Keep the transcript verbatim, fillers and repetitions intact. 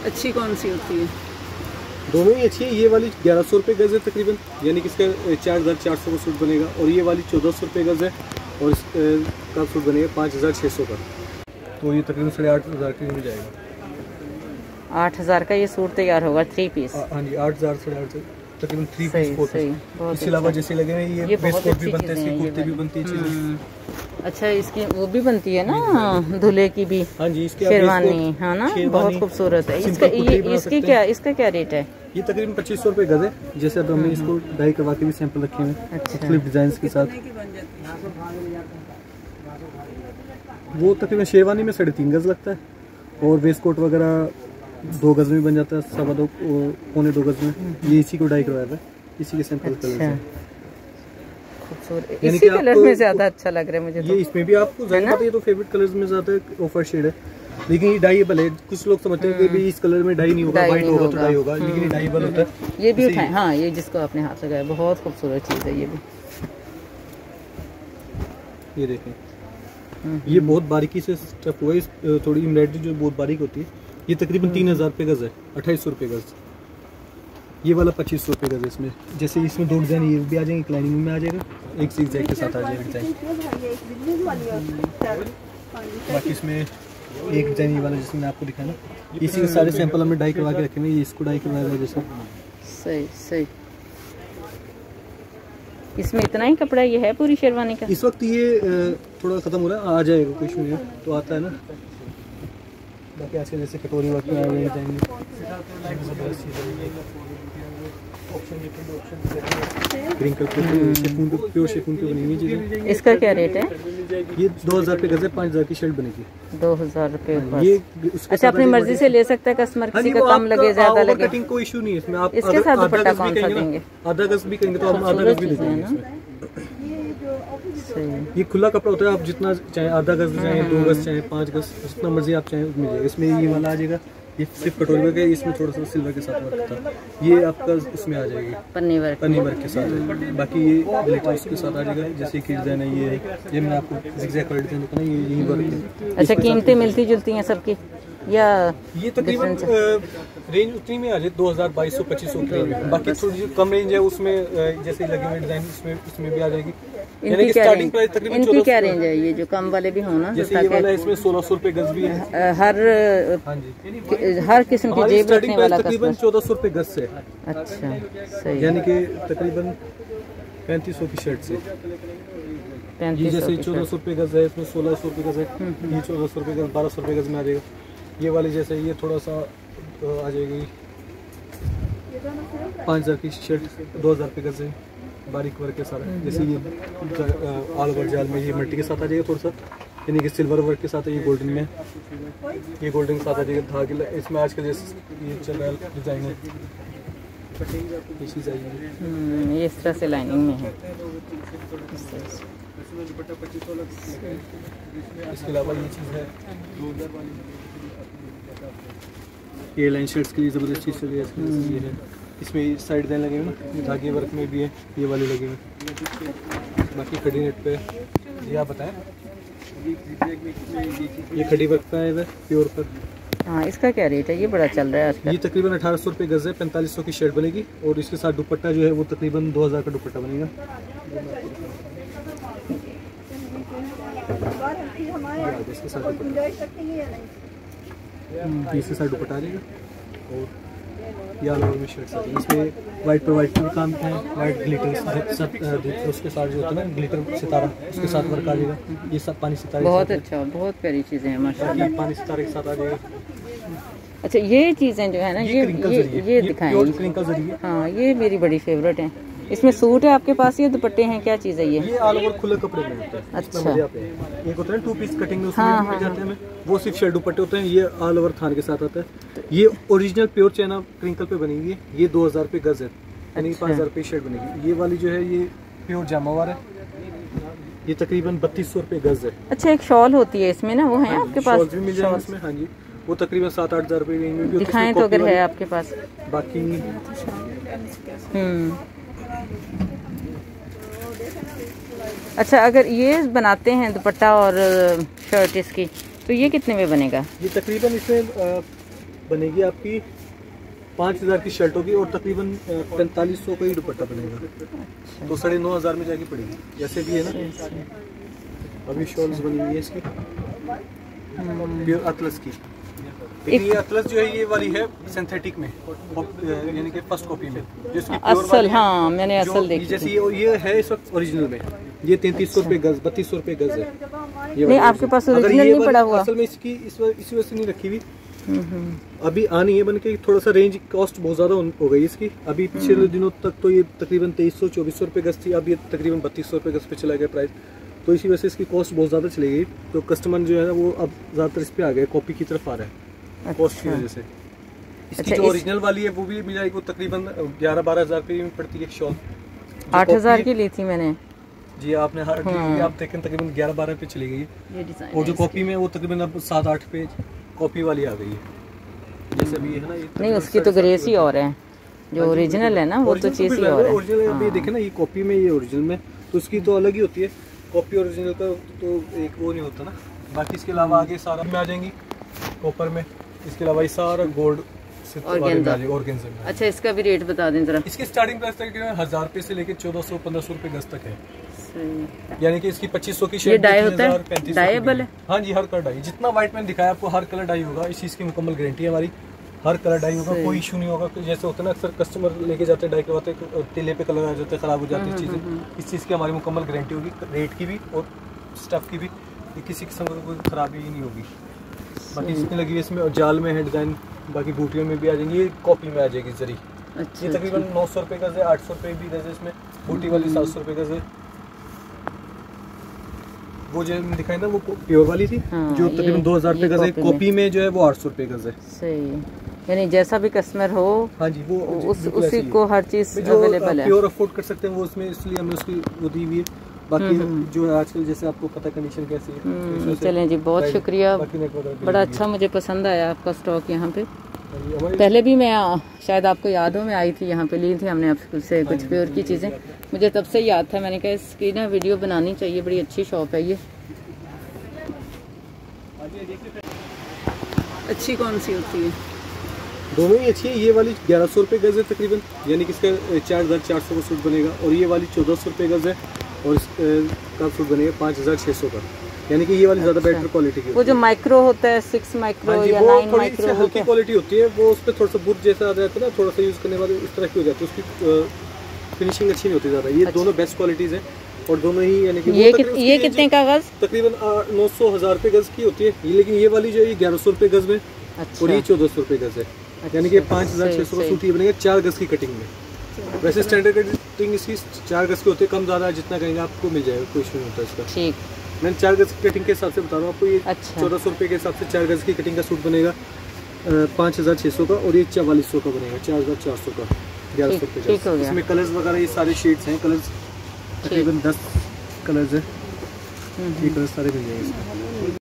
अच्छी कौन सी होती है? दोनों ही अच्छी है। ये वाली ग्यारह सौ रुपये गज़ है तकरीबन, यानी कि इसका चार हज़ार चार सौ का सूट बनेगा। और ये वाली चौदह सौ रुपये गज़ है और इसका सूट बनेगा पाँच हज़ार छः सौ का। तो ये तकरीबन साढ़े आठ हज़ार के मिल जाएगा। आठ हज़ार का ये सूट तैयार होगा थ्री पीस? हाँ जी, आठ हज़ार साढ़े आठ तकरीबन थ्री पीस कोट। इसके अलावा जैसे लगे हुए ये, ये बेस कोट भी बनते हैं, इसकी कुर्ती भी बनती है चीज़ें। अच्छा, इसकी वो भी बनती है ना दूल्हे की भी? हाँ जी, इसकी शेरवानी, हाँ ना, बहुत खूबसूरत है। इसका ये इसकी क्या इसका क्या रेट है? ये तकरीबन पच्चीस सौ रुपये गज़ है। जैसे अब हमने इसको डाई करवा के भी सैंपल रखे हुए हैं मुख्तलिफ डिज़ाइन के साथ। वो तकरीबन शेरवानी में साढ़े तीन गज़ लगता है और वेस्ट कोट वगैरह दो गज़ में बन जाता है, सवा दो पौने दो गज़ में। ये इसी को डाई करवाया था, इसी के सैंपल कलर से। खूबसूरत, इसी कलर में ज़्यादा अच्छा लग रहा है मुझे तो। ये इसमें भी आपको ज़्यादा पता है, ये तो फेवरेट कलर्स में ज़्यादा ऑफर शेड है। लेकिन ये डाइएबल है। कुछ लोग समझते हैं कि भी इस कलर में डाई नहीं होगा, वाइट होगा तो डाई होगा, लेकिन ये डाइएबल होता है। ये भी उठाएं, हाँ, ये जिसको आपने हाथ लगाया बहुत खूबसूरत चीज़ है ये भी। ये देखें, ये बहुत बारीकी से स्टेप हुआ है। थोड़ी एम्ब्रॉयडरी जो बहुत बारीक होती है। ये तकरीबन तीन हज़ार रुपये गज़ है, अट्ठाईस सौ रुपये गज़। ये वाला पच्चीस सौ रुपये गज़ है। इसमें जैसे इसमें दो डिज़ाइन ये भी आ जाएंगे, लाइनिंग में आ जाएगा, एक सिक्स जैक के साथ आ जाएगा डिज़ाइन। बाकी इसमें एक डिज़ाइन ये वाला जिसमें आपको दिखाया ना, इसी के सारे सैंपल हमने डाई करवा के रखे हुए। ये इसको डाई करवाया हुआ जैसे। सही सही। इसमें इतना ही कपड़ा ये है पूरी शेरवानी का? इस वक्त ये थोड़ा ख़त्म हो रहा है, आ जाएगा कोई इशू नहीं तो आता है ना। बाकी आजकल जैसे कटोरी वर्क में आ रहे जाएंगे। क्रिंकल शिफॉन पे, प्योर शिफॉन पे बनी हुई चीज़ें। इसका क्या रेट है? ये दो हज़ार रुपये गज़ है, पाँच हज़ार की शर्ट बनेगी। दो हज़ार रुपये ये अच्छा, अपनी मर्जी से ले सकता है कस्टमर, किसी का कम लगे ज़्यादा लगे, कटिंग कोई इशू नहीं है इसमें। आप इसके साथ दुपट्टा कौन सा देंगे? आधा गज़ भी कहेंगे तो हम आधा गज़ भी दे देंगे इसमें। ये खुला कपड़ा होता है, आप जितना चाहे आधा गज़ चाहे दो गज़ चाहे पाँच गज़ जितना मर्जी आप चाहें मिल जाएगा। इसमें ये वाला आ जाएगा, ये सिर्फ कटोरी वर्क है, इसमें थोड़ा सा सिल्वर के साथ वर्क था। ये आपका उसमें आ जाएगी पन्नी वर्क, पन्नी वर्क के साथ है। बाकी ये ग्लिटर उसके साथ आ जाएगा। जैसे कि डिज़ाइन है ये है, ये मैं आपको ज़िगज़ैग वाला डिज़ाइन बताना, ये यही वर्क है। अच्छा, कीमतें मिलती जुलती हैं सबकी या ये तकरीबन रेंज उतनी में आ जाए दो हज़ार बाईस सौ पच्चीस सौ की। बाकी थोड़ी जो कम रेंज है उसमें जैसे लगे हुए डिज़ाइन उसमें इसमें भी आ जाएगी। इनकी क्या रेंज, इनकी क्या रेंज है? ये जो कम वाले भी हो ना, जैसे ये वाला इसमें सोलह सौ रुपये गज़ भी है। हर हाँ जी, हर किस्म की जेब रखने वाला तकरीबन चौदह सौ रुपये गज़ से। अच्छा, सही। यानी कि तकरीबन पैंतीस सौ की शर्ट से। ये जैसे चौदह सौ रुपये गज़ है, इसमें सोलह सौ रुपये गज़ है। ये चौदह सौ रुपये गज़, बारह सौ रुपये गज़ में आ जाएगा। ये वाले जैसे ये थोड़ा सा आ जाएगी पाँच हज़ार की शर्ट, दो हज़ार रुपये गज़ है, बारीक वर्क के साथ। जैसे ये ऑल ओवर जाल में ये मल्टी के साथ आ जाएगा थोड़ा सा, यानी कि सिल्वर वर्क के साथ है। ये गोल्डन में, ये गोल्डन के साथ आ जाएगा धागे। इसमें आजकल जैसे ये चल रहा है डिज़ाइन है, ये चीज़ आएगी। ये इस तरह से लाइनिंग में है। इसके अलावा ये चीज़ है, ये लाइन शर्ट्स के लिए ज़बरदस्त चीज़ चल रही है। ये है, इसमें साइड डिज़ाइन लगे हुए ना, धागे वर्क में भी है, ये वाले लगे हुए। बाकी खड़ी नेट पे ये आप बताएं, ये खड़ी वर्क का है प्योर पर। हाँ, इसका क्या रेट है? ये बड़ा चल रहा है आजकल। ये तकरीबन अठारह सौ रुपये गज़ है, पैंतालीस सौ की शर्ट बनेगी और इसके साथ दुपट्टा जो है वो तकरीबन दो हज़ार का दुपट्टा बनेगा। इसके साथ इसके साथ दुपट्टा आ जाएगा और ये ऑल ओवर में शर्ट्स आती है। इसमें वाइट पर वाइट भी काम है, वाइट ग्लिटर उसके साथ जो होता है ना ग्लिटर सितारा, उसके साथ वर्क आ जाएगा। ये सब पानी सितारे, बहुत अच्छा, बहुत प्यारी चीज़ें हैं माशाल्लाह। पानी सितारे के साथ आ जाएगा। अच्छा, ये चीज़ें जो है ना, ये ये ये दिखाएं। हाँ, ये मेरी बड़ी फेवरेट है। इसमें सूट है आपके पास, ये दुपट्टे हैं, क्या चीज़ है ये? ये ऑल ओवर खुले कपड़े में होते हैं। अच्छा, एक होता है टू पीस कटिंग में, उसमें हाँ, जाते हैं, वो सिर्फ शर्ट दुपट्टे होते हैं। ये ऑल ओवर थान के साथ आता है। ये ओरिजिनल प्योर चाइना क्रिंकल पे बनी हुई है। ये दो हज़ार रुपये गज़ है, यानी पाँच हज़ार रुपये शर्ट बनेगी। ये वाली जो है ये प्योर जामावार है, ये तकरीबन बत्तीस सौ रुपये गज़ है। अच्छा, एक शॉल होती है इसमें ना, वो है आपके पास? शॉल भी मिल जाएगा इसमें, हाँ जी, वो तकरीबन सात आठ हज़ार रुपये रेंज में भी दिखाएं तो अगर है आपके पास। बाकी हम्म अच्छा, अगर ये बनाते हैं दुपट्टा और शर्ट इसकी, तो ये कितने में बनेगा? ये तकरीबन इसमें बनेगी आपकी पाँच हज़ार की शर्ट होगी और तकरीबन पैंतालीस सौ का ही दुपट्टा बनेगा। अच्छा। तो साढ़े नौ हज़ार में जाके पड़ेगी, जैसे भी है ना। अभी शॉल्स बनी हुई है इसकी प्योर अतलस की। ये अतलस जो है ये वाली है सिंथेटिक में, यानी कि फर्स्ट कॉपी में जिसकी असल, हाँ मैंने असल देखी। जैसे ये ये है इस वक्त ओरिजिनल में, ये तैंतीस सौ रुपए गज, बत्तीस सौ रुपए गज है। ये नहीं आपके पास ओरिजिनल नहीं पड़ा हुआ? असल में इसकी इस इसी वजह से नहीं रखी हुई, अभी आ नहीं है बन के, थोड़ा सा रेंज कॉस्ट बहुत ज़्यादा हो गई इसकी। अभी पिछले दिनों तक तो ये तकरीबन तेईस सौ चौबीस सौ रुपये गज थी, अब ये तकरीबन बत्तीस सौ रुपये गज पे चला गया प्राइस। तो इसी वजह से इसकी कॉस्ट बहुत ज़्यादा चली गई। तो कस्टमर जो है ना वो अब ज़्यादातर इस पे आ गया, कॉपी की तरफ आ रहा है कॉस्ट की वजह से। इसकी अच्छा, जो इस... ओरिजिनल वाली है वो भी मिल जाएगी, वो तकरीबन ग्यारह बारह हज़ार रुपये में पड़ती है शॉल। आठ हज़ार की ली थी मैंने जी, आपने हर हाँ। आप देखें तकरीबन ग्यारह बारह पे चली गई है, और जो कॉपी में वो तकरीबन अब सात आठ पे कॉपी वाली आ गई है। जैसे अभी है ना ये नहीं, उसकी तो ग्रेस ही और है, जो ओरिजिनल है ना वो तो चीज़ ही और है। ओरिजिनल अभी देखे ना, ये कॉपी में ये ओरिजिनल में, तो उसकी तो अलग ही होती है। कॉपी ओरिजिनल का तो एक वो नहीं होता ना। बाकी इसके अलावा आगे सारा में आ जाएंगी कॉपर में, इसके अलावा ये सारा गोल्ड ऑर्गेन्जा। अच्छा, इसका भी रेट बता दें जरा। इसकी स्टार्टिंग प्राइस तक हजार रुपए से लेकर चौदह सौ पंद्रह सौ रुपए गज तक है, यानी कि इसकी पच्चीस सौ की शर्ट डाई होता है, डाइएबल है। हाँ जी, हर कलर डाई, जितना व्हाइट मैंने दिखाया आपको हर कलर डाई होगा। इस चीज़ की मुकम्मल गारंटी है हमारी, हर कलर डाई होगा, कोई इशू नहीं होगा। जैसे होता है ना अक्सर कस्टमर लेके जाते हैं डाई करवाते, तिले पे कलर आ जाते हैं, खराब हो जाती है चीज़ें। इस चीज़ की हमारी मुकम्मल गारंटी होगी, रेट की भी और स्टफ की भी, किसी किस्म की कोई खराबी ही नहीं होगी। बाकी इसमें लगी हुई इसमें जाल में है डिज़ाइन, बाकी बूटियों में भी आ जाएंगी, ये कॉपी में आ जाएगी जरी। अच्छा, ये तकरीबन नौ सौ रुपये गज है, आठ सौ रुपये भी गज है, इसमें बूटी वाली सात सौ रुपये गज है। वो जो दिखाई ना वो प्योर वाली थी, हाँ, जो तकरीबन दो हज़ार रुपये गज है, कॉपी में जो है वो आठ सौ रुपये गज है। सही, यानी जैसा भी कस्टमर हो, हाँ जी, वो उस, उसी को हर चीज़ अवेलेबल है। प्योर अफोर्ड कर सकते हैं वो उसमें, इसलिए हमने उसकी वो दी हुई है। बाकी जो आजकल जैसे आपको पता कंडीशन कैसी है। चलें जी, बहुत शुक्रिया, बड़ा अच्छा मुझे पसंद आया आपका स्टॉक यहाँ पे। पहले भी मैं शायद आपको याद हो, मैं आई थी यहाँ पे, ली थी हमने आपसे कुछ प्योर की चीज़ें, मुझे तब से याद था, मैंने कहा इसकी ना वीडियो बनानी चाहिए, बड़ी अच्छी शॉप है ये। अच्छी कौन सी होती है? दोनों ही अच्छी है। ये वाली ग्यारह सौ रुपये गज है तकरीबन, यानी कि इसका चार हज़ार चार सौ का सूट बनेगा, और ये वाली चौदह सौ रुपये गज है, और इसका सूट बनेगा पाँच हज़ार छः सौ का, यानी कि ये वाली ज़्यादा बेटर क्वालिटी की। वो जो माइक्रो होता है, सिक्स माइक्रो या नाइन माइक्रो, हल्की क्वालिटी होती है, वो उस पर थोड़ा सा बुर जैसा आ जाता है ना, थोड़ा सा यूज़ करने वाले इस तरह की हो जाती है, उसकी फिनिशिंग अच्छी नहीं होती ज़्यादा। ये दोनों बेस्ट क्वालिटीज़ है, और दोनों ही यानी कि ये ये कितने का गज? तकरीबन नौ सौ हज़ार रुपये गज की होती है, लेकिन ये वाली जो है ग्यारह सौ रुपये गज में, और ये चौदह सौ रुपये गज है, यानी कि पाँच हज़ार छः सौ का सूट ये बनेगा चार गज की कटिंग में। वैसे स्टैंडर्ड कटिंग इसकी चार गज की होती है, कम ज़्यादा जितना कहेंगे आपको मिल जाएगा, कोई इशू नहीं होता इसका। ठीक, मैंने चार गज की कटिंग के हिसाब से बता रहा हूँ आपको। ये चौदह सौ रुपये के हिसाब से चार गज की कटिंग का सूट बनेगा पाँच हज़ार छः सौ का, और ये चवालीस सौ का बनेगा, चार हज़ार चार सौ का, ग्यारह सौ रुपये का। इसमें कलर्स वगैरह ये सारे शेड्स हैं, कलर्स तकरीबन दस कलर्स हैं, ये कलर्स सारे मिल जाएंगे इसमें।